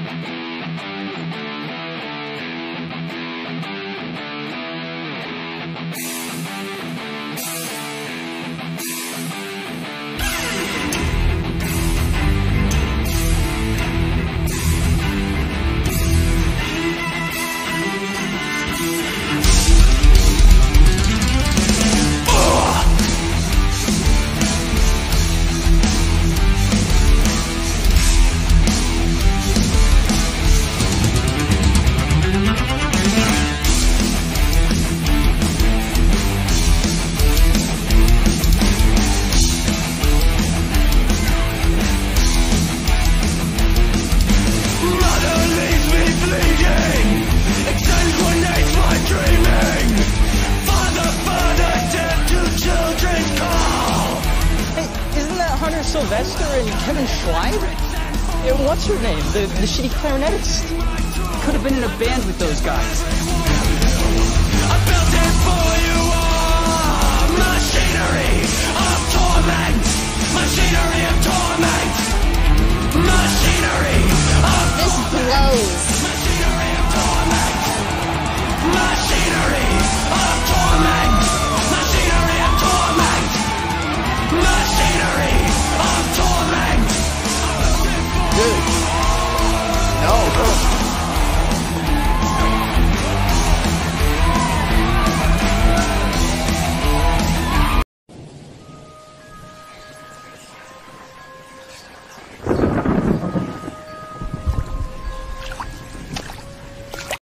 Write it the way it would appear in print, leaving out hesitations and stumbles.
Sylvester and Kevin Schlein? What's her name? The shitty clarinetist. Could have been in a band with those guys.